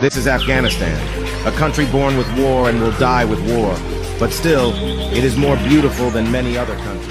This is Afghanistan, a country born with war and will die with war. But still, it is more beautiful than many other countries.